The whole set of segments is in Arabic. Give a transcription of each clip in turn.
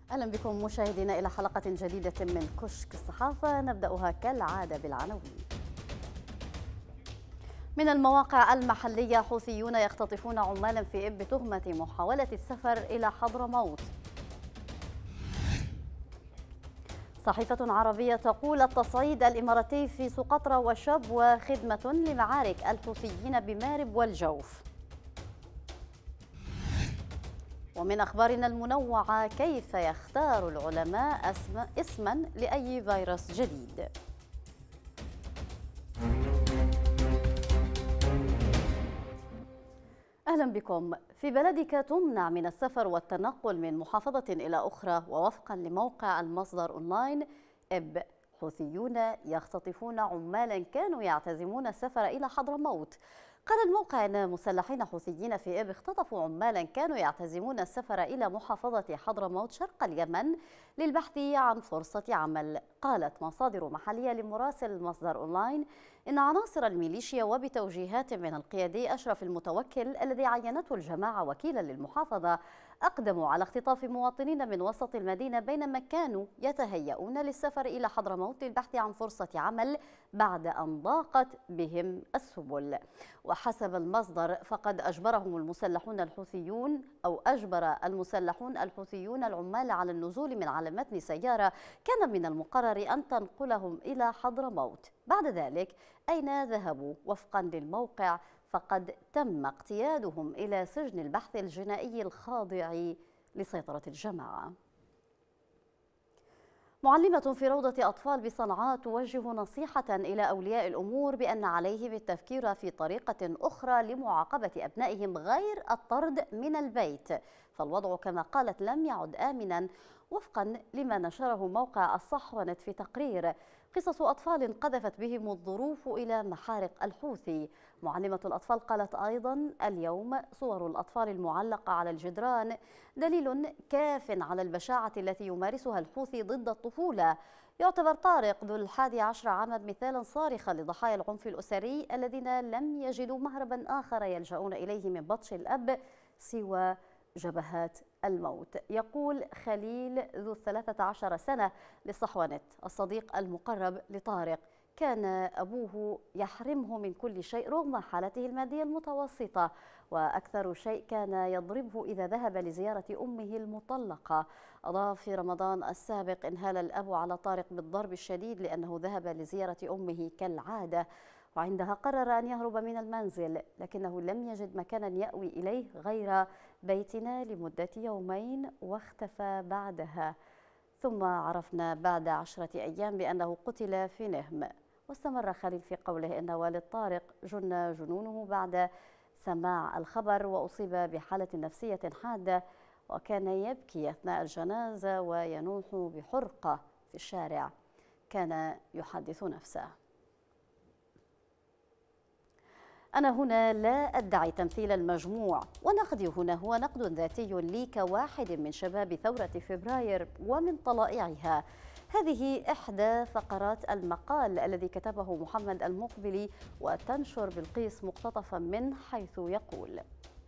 أهلا بكم مشاهدينا إلى حلقة جديدة من كشك الصحافة، نبدأها كالعادة بالعناوين. من المواقع المحلية: حوثيون يختطفون عمالا في إب بتهمة محاولة السفر إلى حضرموت. صحيفة عربية تقول: التصعيد الإماراتي في سقطرى وشبوة خدمة لمعارك الحوثيين بمارب والجوف. ومن أخبارنا المنوعة: كيف يختار العلماء اسما لأي فيروس جديد؟ أهلا بكم. في بلدك تمنع من السفر والتنقل من محافظة إلى أخرى، ووفقا لموقع المصدر أونلاين إب، حوثيون يختطفون عمالا كانوا يعتزمون السفر إلى حضرموت. قال الموقع أن مسلحين حوثيين في إب اختطفوا عمالا كانوا يعتزمون السفر إلى محافظة حضرموت شرق اليمن للبحث عن فرصة عمل. قالت مصادر محلية لمراسل المصدر أونلاين إن عناصر الميليشيا وبتوجيهات من القيادي أشرف المتوكل الذي عينته الجماعة وكيلا للمحافظة أقدموا على اختطاف مواطنين من وسط المدينة بينما كانوا يتهيئون للسفر إلى حضرموت للبحث عن فرصة عمل بعد أن ضاقت بهم السبل. وحسب المصدر فقد أجبر المسلحون الحوثيون العمال على النزول من على متن سيارة كان من المقرر أن تنقلهم إلى حضرموت. بعد ذلك أين ذهبوا؟ وفقا للموقع فقد تم اقتيادهم إلى سجن البحث الجنائي الخاضع لسيطرة الجماعة. معلمة في روضة أطفال بصنعاء توجه نصيحة إلى أولياء الأمور بأن عليهم التفكير في طريقة أخرى لمعاقبة أبنائهم غير الطرد من البيت، فالوضع كما قالت لم يعد آمنا، وفقا لما نشره موقع الصحونت في تقرير. قصص أطفال قذفت بهم الظروف إلى محارق الحوثي. معلمة الأطفال قالت أيضا: اليوم صور الأطفال المعلقة على الجدران دليل كاف على البشاعة التي يمارسها الحوثي ضد الطفولة. يعتبر طارق ذو 11 عاما مثالا صارخا لضحايا العنف الأسري الذين لم يجدوا مهربا آخر يلجؤون إليه من بطش الأب سوى جبهات الموت. يقول خليل ذو 13 سنة للصحوانت الصديق المقرب لطارق: كان أبوه يحرمه من كل شيء رغم حالته المادية المتوسطة، وأكثر شيء كان يضربه إذا ذهب لزيارة أمه المطلقة. أضاف: في رمضان السابق انهال الأب على طارق بالضرب الشديد لأنه ذهب لزيارة أمه كالعادة، وعندها قرر أن يهرب من المنزل لكنه لم يجد مكانا يأوي إليه غير بيتنا لمدة يومين واختفى بعدها، ثم عرفنا بعد 10 أيام بأنه قتل في نهم. واستمر خليل في قوله إن والد طارق جن جنونه بعد سماع الخبر وأصيب بحالة نفسية حادة، وكان يبكي أثناء الجنازة وينوح بحرقة في الشارع. كان يحدث نفسه: أنا هنا لا أدعي تمثيل المجموع، ونقدي هنا هو نقد ذاتي لي كواحد من شباب ثورة فبراير ومن طلائعها. هذه إحدى فقرات المقال الذي كتبه محمد المقبلي، وتنشر بلقيس مقتطفا منه حيث يقول: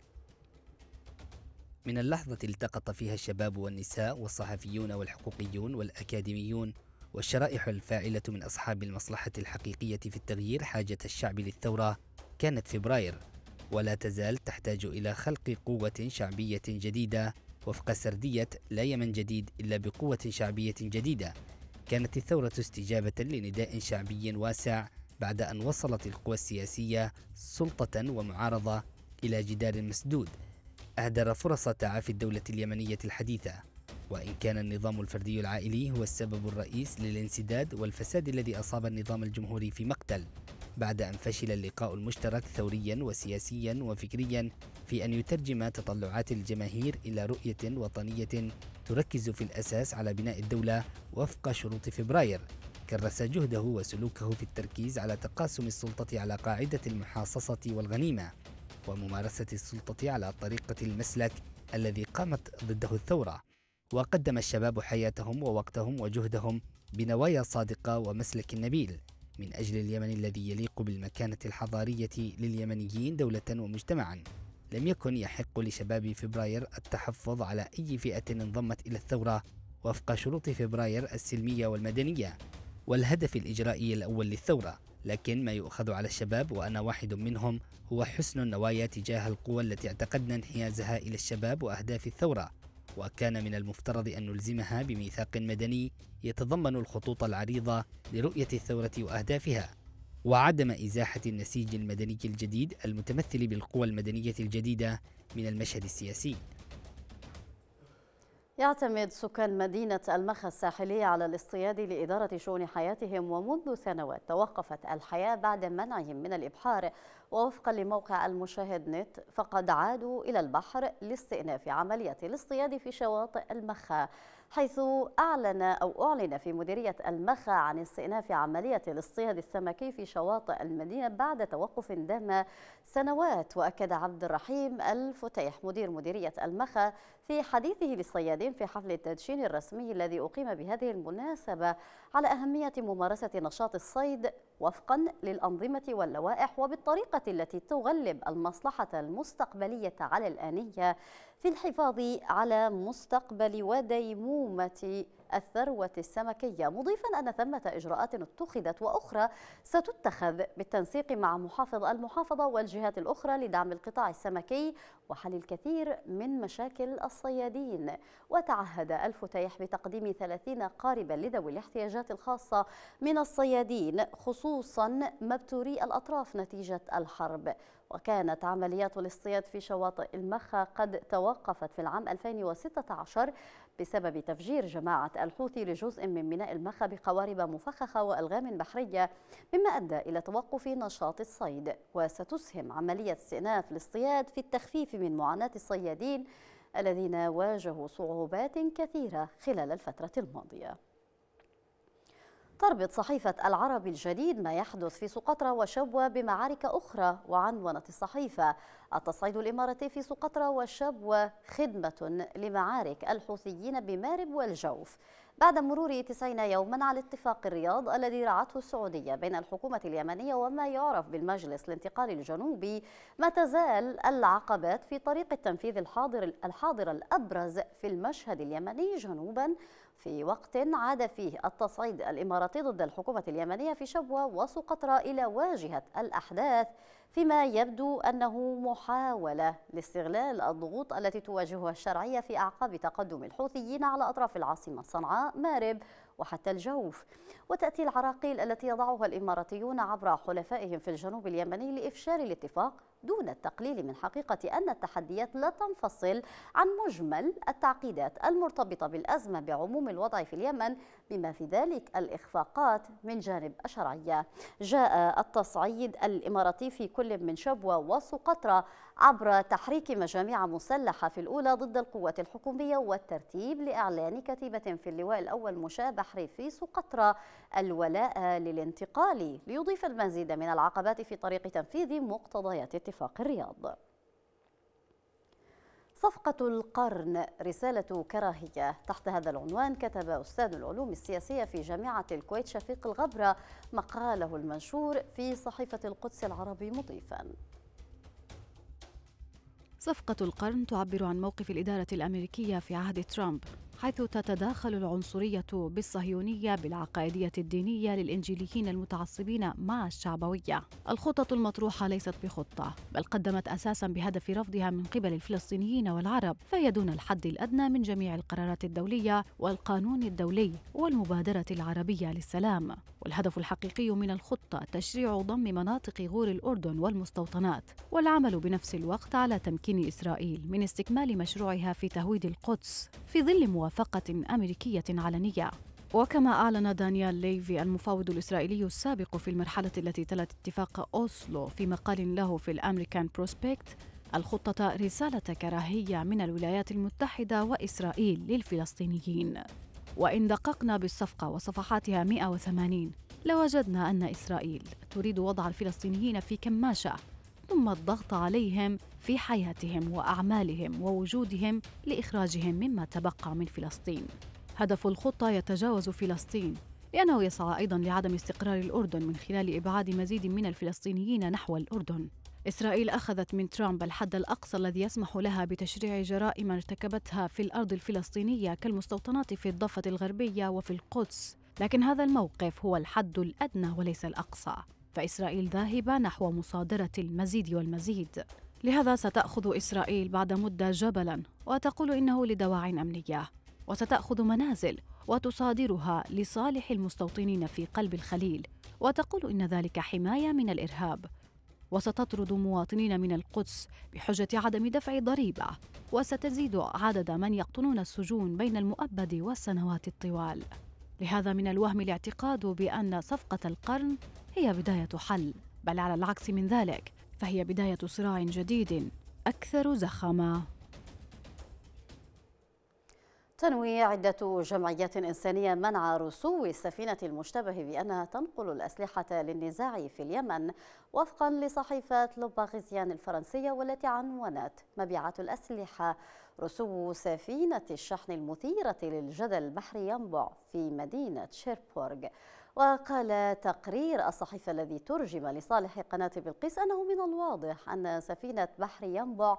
من اللحظة التقط فيها الشباب والنساء والصحفيون والحقوقيون والأكاديميون والشرائح الفاعلة من أصحاب المصلحة الحقيقية في التغيير حاجة الشعب للثورة، كانت فبراير ولا تزال تحتاج إلى خلق قوة شعبية جديدة وفق سردية لا يمن جديد إلا بقوة شعبية جديدة. كانت الثورة استجابة لنداء شعبي واسع بعد أن وصلت القوى السياسية سلطة ومعارضة إلى جدار مسدود أهدر فرص تعافي الدولة اليمنية الحديثة. وإن كان النظام الفردي العائلي هو السبب الرئيس للانسداد والفساد الذي أصاب النظام الجمهوري في مقتل، بعد أن فشل اللقاء المشترك ثوريا وسياسيا وفكريا في أن يترجم تطلعات الجماهير إلى رؤية وطنية تركز في الأساس على بناء الدولة وفق شروط فبراير، كرس جهده وسلوكه في التركيز على تقاسم السلطة على قاعدة المحاصصة والغنيمة، وممارسة السلطة على طريقة المسلك الذي قامت ضده الثورة. وقدم الشباب حياتهم ووقتهم وجهدهم بنوايا صادقة ومسلك نبيل من أجل اليمن الذي يليق بالمكانة الحضارية لليمنيين دولة ومجتمعا. لم يكن يحق لشباب فبراير التحفظ على أي فئة انضمت إلى الثورة وفق شروط فبراير السلمية والمدنية والهدف الإجرائي الأول للثورة. لكن ما يؤخذ على الشباب وأنا واحد منهم هو حسن النوايا تجاه القوى التي اعتقدنا انحيازها إلى الشباب وأهداف الثورة، وكان من المفترض أن نلزمها بميثاق مدني يتضمن الخطوط العريضة لرؤية الثورة وأهدافها، وعدم إزاحة النسيج المدني الجديد المتمثل بالقوى المدنية الجديدة من المشهد السياسي. يعتمد سكان مدينة المخا الساحلية على الاصطياد لإدارة شؤون حياتهم، ومنذ سنوات توقفت الحياة بعد منعهم من الإبحار. ووفقا لموقع المشاهد نت، فقد عادوا إلى البحر لاستئناف عملية الاصطياد في شواطئ المخا، حيث أعلن في مديرية المخا عن استئناف عملية الاصطياد السمكي في شواطئ المدينة بعد توقف دام سنوات. وأكد عبد الرحيم الفتيح مدير مديرية المخا في حديثه للصيادين في حفل التدشين الرسمي الذي أقيم بهذه المناسبة على أهمية ممارسة نشاط الصيد وفقا للأنظمة واللوائح وبالطريقة التي تغلب المصلحة المستقبلية على الآنية في الحفاظ على مستقبل وديمومة الثروة السمكية، مضيفا أن ثمة إجراءات اتخذت وأخرى ستتخذ بالتنسيق مع المحافظة والجهات الأخرى لدعم القطاع السمكي وحل الكثير من مشاكل الصيادين. وتعهد الفتيح بتقديم 30 قاربا لذوي الاحتياجات الخاصة من الصيادين، خصوصا مبتوري الأطراف نتيجة الحرب. وكانت عمليات الاصطياد في شواطئ المخا قد توقفت في العام 2016 بسبب تفجير جماعة الحوثي لجزء من ميناء المخا بقوارب مفخخة وألغام بحرية، مما أدى إلى توقف نشاط الصيد. وستسهم عملية استئناف الاصطياد في التخفيف من معاناة الصيادين الذين واجهوا صعوبات كثيرة خلال الفترة الماضية. تربط صحيفة العرب الجديد ما يحدث في سقطرى وشبوة بمعارك أخرى، وعنونت الصحيفة: التصعيد الإماراتي في سقطرى وشبوة خدمة لمعارك الحوثيين بمارب والجوف. بعد مرور 90 يوما على اتفاق الرياض الذي رعته السعودية بين الحكومة اليمنية وما يعرف بالمجلس الانتقالي الجنوبي، ما تزال العقبات في طريق التنفيذ الحاضر الأبرز في المشهد اليمني جنوبا، في وقت عاد فيه التصعيد الإماراتي ضد الحكومة اليمنية في شبوة وسقطرى إلى واجهة الأحداث، فيما يبدو أنه محاولة لاستغلال الضغوط التي تواجهها الشرعية في أعقاب تقدم الحوثيين على أطراف العاصمة صنعاء، مارب وحتى الجوف. وتأتي العراقيل التي يضعها الإماراتيون عبر حلفائهم في الجنوب اليمني لإفشال الاتفاق دون التقليل من حقيقة أن التحديات لا تنفصل عن مجمل التعقيدات المرتبطة بالأزمة بعموم الوضع في اليمن، بما في ذلك الإخفاقات من جانب الشرعية. جاء التصعيد الإماراتي في كل من شبوة وسقطرى عبر تحريك مجاميع مسلحة في الأولى ضد القوات الحكومية والترتيب لإعلان كتيبة في اللواء الأول مشاة بحري في سقطرى الولاء للانتقال، ليضيف المزيد من العقبات في طريق تنفيذ مقتضيات اتفاق الرياض. صفقة القرن رسالة كراهية. تحت هذا العنوان كتب أستاذ العلوم السياسية في جامعة الكويت شفيق الغبرة مقاله المنشور في صحيفة القدس العربي، مضيفا: صفقة القرن تعبر عن موقف الإدارة الأمريكية في عهد ترامب، حيث تتداخل العنصرية بالصهيونية بالعقائدية الدينية للإنجيليين المتعصبين مع الشعبوية. الخطط المطروحة ليست بخطة، بل قدمت أساساً بهدف رفضها من قبل الفلسطينيين والعرب، فهي دون الحد الأدنى من جميع القرارات الدولية والقانون الدولي والمبادرة العربية للسلام. والهدف الحقيقي من الخطة تشريع ضم مناطق غور الأردن والمستوطنات، والعمل بنفس الوقت على تمكين إسرائيل من استكمال مشروعها في تهويد القدس في ظل موافقة أمريكية علنية. وكما أعلن دانيال ليفي المفاوض الإسرائيلي السابق في المرحلة التي تلت اتفاق أوسلو في مقال له في الأمريكان بروسبكت، الخطة رسالة كراهية من الولايات المتحدة وإسرائيل للفلسطينيين. وإن دققنا بالصفقة وصفحاتها 180 لوجدنا أن إسرائيل تريد وضع الفلسطينيين في كماشة، ثم الضغط عليهم في حياتهم وأعمالهم ووجودهم لإخراجهم مما تبقى من فلسطين. هدف الخطة يتجاوز فلسطين، لأنه يسعى أيضاً لعدم استقرار الأردن من خلال إبعاد مزيد من الفلسطينيين نحو الأردن. إسرائيل أخذت من ترامب الحد الأقصى الذي يسمح لها بتشريع جرائم ارتكبتها في الأرض الفلسطينية كالمستوطنات في الضفة الغربية وفي القدس، لكن هذا الموقف هو الحد الأدنى وليس الأقصى، فإسرائيل ذاهبة نحو مصادرة المزيد والمزيد. لهذا ستأخذ إسرائيل بعد مدة جبلاً وتقول إنه لدواعٍ أمنية، وستأخذ منازل وتصادرها لصالح المستوطنين في قلب الخليل، وتقول إن ذلك حماية من الإرهاب، وستطرد مواطنين من القدس بحجة عدم دفع ضريبة، وستزيد عدد من يقطنون السجون بين المؤبد والسنوات الطوال. لهذا من الوهم الاعتقاد بأن صفقة القرن هي بداية حل، بل على العكس من ذلك فهي بداية صراع جديد أكثر زخمًا. تنوي عدة جمعيات إنسانية منع رسو السفينة المشتبه بأنها تنقل الأسلحة للنزاع في اليمن، وفقا لصحيفة لوباغيزيان الفرنسية والتي عنونت مبيعات الأسلحة رسو سفينة الشحن المثيرة للجدل بحر ينبع في مدينة شيربورغ. وقال تقرير الصحيفة الذي ترجم لصالح قناة بلقيس أنه من الواضح أن سفينة بحر ينبع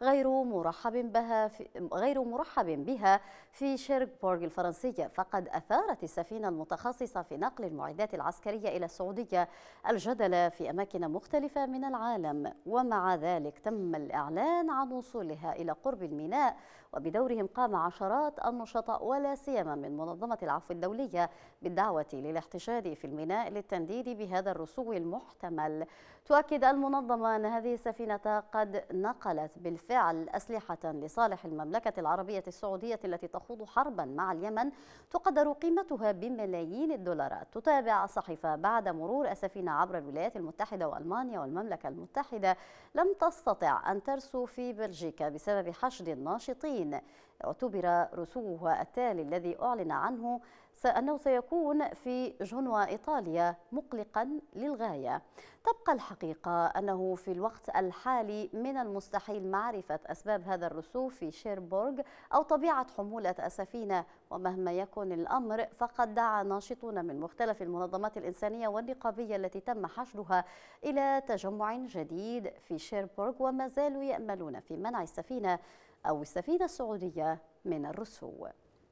غير مرحب بها في شيربورغ الفرنسية، فقد أثارت السفينة المتخصصة في نقل المعدات العسكرية إلى السعودية الجدل في أماكن مختلفة من العالم، ومع ذلك تم الإعلان عن وصولها إلى قرب الميناء، وبدورهم قام عشرات النشطاء ولا سيما من منظمة العفو الدولية بالدعوة للاحتشاد في الميناء للتنديد بهذا الرسو المحتمل. تؤكد المنظمة أن هذه السفينة قد نقلت بالفعل أسلحة لصالح المملكة العربية السعودية التي تخوض حربا مع اليمن تقدر قيمتها بملايين الدولارات. تتابع الصحيفة بعد مرور السفينة عبر الولايات المتحدة وألمانيا والمملكة المتحدة لم تستطع أن ترسو في بلجيكا بسبب حشد الناشطين. اعتبر رسوها التالي الذي أعلن عنه أنه سيكون في جنوة إيطاليا مقلقا للغاية. تبقى الحقيقة أنه في الوقت الحالي من المستحيل معرفة أسباب هذا الرسو في شيربورغ أو طبيعة حمولة السفينة، ومهما يكن الأمر فقد دعا ناشطون من مختلف المنظمات الإنسانية والنقابية التي تم حشدها إلى تجمع جديد في شيربورغ، وما زالوا يأملون في منع السفينة أو السفينة السعودية من الرسو.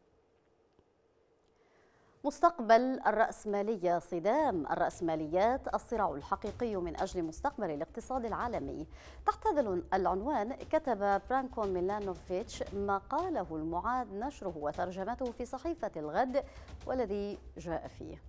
مستقبل الرأسمالية، صدام الرأسماليات، الصراع الحقيقي من أجل مستقبل الاقتصاد العالمي. تحت هذا العنوان كتب برانكو ميلانوفيتش مقاله المعاد نشره وترجمته في صحيفة الغد، والذي جاء فيه: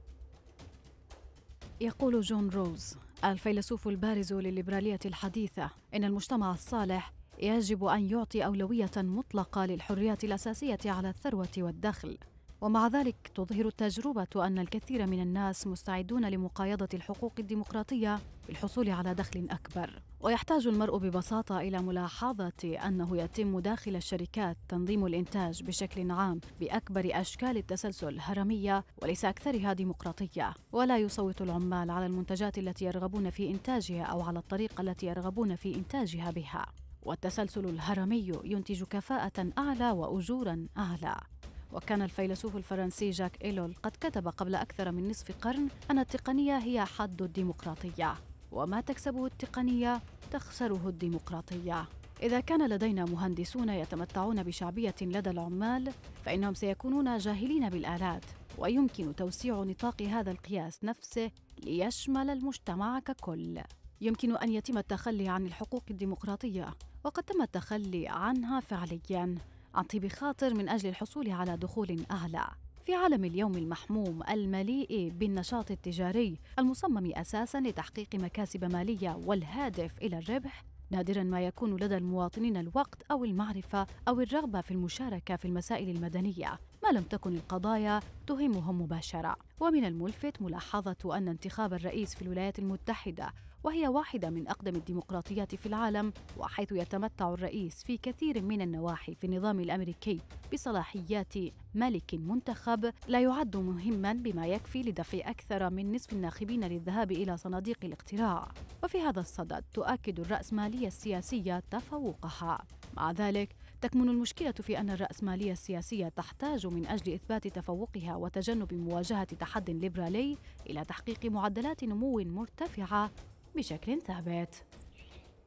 يقول جون روز الفيلسوف البارز للليبرالية الحديثة إن المجتمع الصالح يجب أن يعطي أولوية مطلقة للحريات الأساسية على الثروة والدخل، ومع ذلك تظهر التجربة أن الكثير من الناس مستعدون لمقايضة الحقوق الديمقراطية بالحصول على دخل أكبر. ويحتاج المرء ببساطة إلى ملاحظة أنه يتم داخل الشركات تنظيم الإنتاج بشكل عام بأكبر أشكال التسلسل هرمية وليس أكثرها ديمقراطية، ولا يصوت العمال على المنتجات التي يرغبون في إنتاجها أو على الطريقة التي يرغبون في إنتاجها بها. والتسلسل الهرمي ينتج كفاءة أعلى وأجورا أعلى. وكان الفيلسوف الفرنسي جاك إيلول قد كتب قبل أكثر من نصف قرن أن التقنية هي حد الديمقراطية، وما تكسبه التقنية تخسره الديمقراطية. إذا كان لدينا مهندسون يتمتعون بشعبية لدى العمال فإنهم سيكونون جاهلين بالآلات، ويمكن توسيع نطاق هذا القياس نفسه ليشمل المجتمع ككل. يمكن أن يتم التخلي عن الحقوق الديمقراطية، وقد تم التخلي عنها فعلياً عن طيب خاطر من أجل الحصول على دخول أعلى. في عالم اليوم المحموم المليء بالنشاط التجاري المصمم أساساً لتحقيق مكاسب مالية والهادف إلى الربح، نادراً ما يكون لدى المواطنين الوقت أو المعرفة أو الرغبة في المشاركة في المسائل المدنية ما لم تكن القضايا تهمهم مباشرة. ومن الملفت ملاحظة أن انتخاب الرئيس في الولايات المتحدة، وهي واحدة من أقدم الديمقراطيات في العالم، وحيث يتمتع الرئيس في كثير من النواحي في النظام الأمريكي بصلاحيات ملك منتخب، لا يعد مهماً بما يكفي لدفع أكثر من نصف الناخبين للذهاب إلى صناديق الاقتراع. وفي هذا الصدد تؤكد الرأسمالية السياسية تفوقها. مع ذلك تكمن المشكلة في أن الرأسمالية السياسية تحتاج من أجل إثبات تفوقها وتجنب مواجهة تحد ليبرالي إلى تحقيق معدلات نمو مرتفعة بشكل ثابت.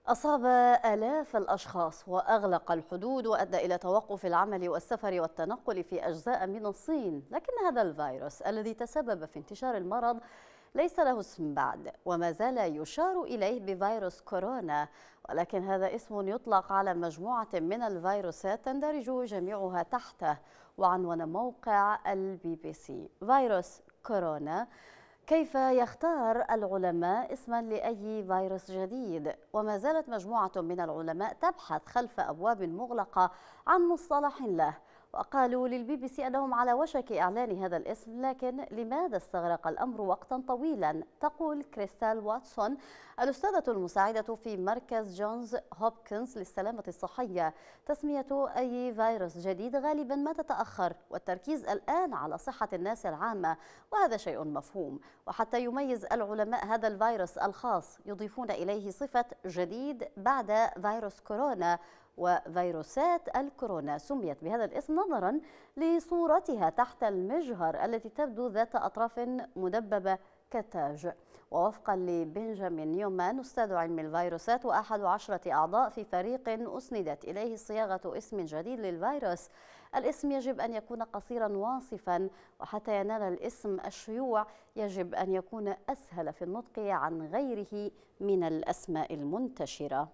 أصاب آلاف الأشخاص وأغلق الحدود وأدى إلى توقف العمل والسفر والتنقل في أجزاء من الصين، لكن هذا الفيروس الذي تسبب في انتشار المرض ليس له اسم بعد، وما زال يشار إليه بفيروس كورونا، ولكن هذا اسم يطلق على مجموعة من الفيروسات تندرج جميعها تحته. وعنوان موقع BBC: فيروس كورونا، كيف يختار العلماء اسما لأي فيروس جديد؟ وما زالت مجموعة من العلماء تبحث خلف أبواب مغلقة عن مصطلح له، وقالوا للBBC أنهم على وشك إعلان هذا الاسم، لكن لماذا استغرق الأمر وقتا طويلا؟ تقول كريستال واتسون الأستاذة المساعدة في مركز جونز هوبكنز للسلامة الصحية: تسمية أي فيروس جديد غالبا ما تتأخر، والتركيز الآن على صحة الناس العامة، وهذا شيء مفهوم. وحتى يميز العلماء هذا الفيروس الخاص يضيفون إليه صفة جديد بعد فيروس كورونا، وفيروسات الكورونا سميت بهذا الاسم نظرا لصورتها تحت المجهر التي تبدو ذات أطراف مدببة كالتاج. ووفقا لبنجامين نيومان أستاذ علم الفيروسات وأحد 10 أعضاء في فريق أسندت إليه صياغة اسم جديد للفيروس، الاسم يجب أن يكون قصيرا واصفا، وحتى ينال الاسم الشيوع يجب أن يكون أسهل في النطق عن غيره من الأسماء المنتشرة.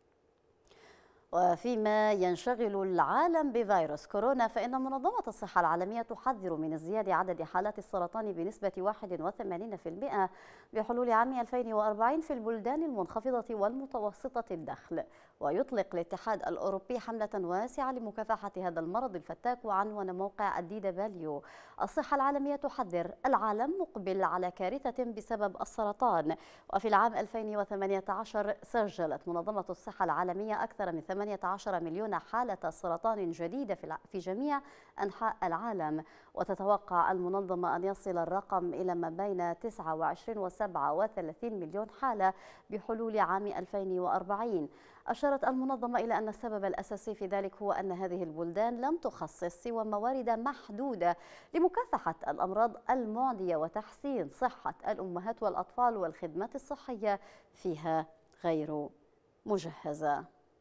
وفيما ينشغل العالم بفيروس كورونا، فإن منظمة الصحة العالمية تحذر من ازدياد عدد حالات السرطان بنسبة 81% بحلول عام 2040 في البلدان المنخفضة والمتوسطة الدخل. ويطلق الاتحاد الأوروبي حملة واسعة لمكافحة هذا المرض الفتاك، وعنوان موقع DW: الصحة العالمية تحذر العالم مقبل على كارثة بسبب السرطان. وفي العام 2018 سجلت منظمة الصحة العالمية أكثر من 18 مليون حالة سرطان جديدة في جميع أنحاء العالم، وتتوقع المنظمة أن يصل الرقم إلى ما بين 29 و 37 مليون حالة بحلول عام 2040. أشارت المنظمة إلى أن السبب الأساسي في ذلك هو أن هذه البلدان لم تخصص سوى موارد محدودة لمكافحة الأمراض المعدية وتحسين صحة الأمهات والأطفال، والخدمات الصحية فيها غير مجهزة.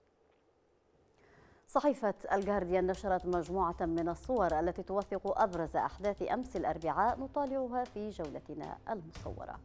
صحيفة الجارديان نشرت مجموعة من الصور التي توثق أبرز أحداث أمس الأربعاء، نطالعها في جولتنا المصورة.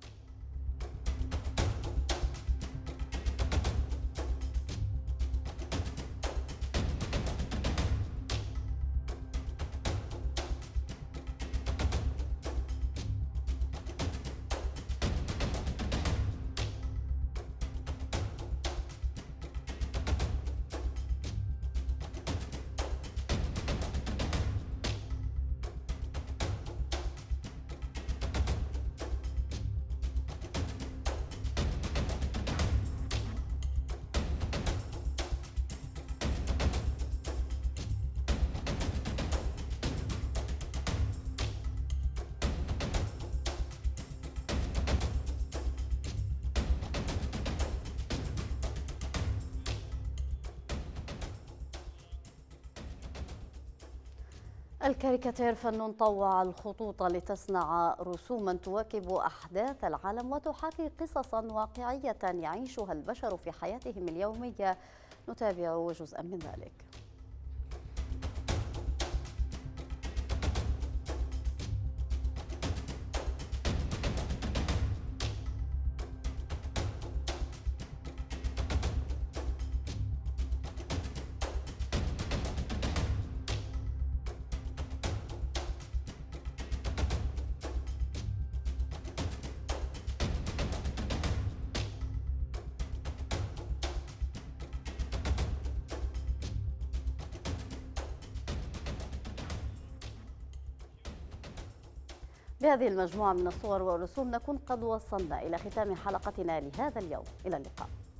الكاريكاتير فن طوع الخطوط لتصنع رسوما تواكب أحداث العالم وتحاكي قصصا واقعية يعيشها البشر في حياتهم اليومية. نتابع جزءا من ذلك. بهذه المجموعة من الصور والرسوم نكون قد وصلنا إلى ختام حلقتنا لهذا اليوم. إلى اللقاء.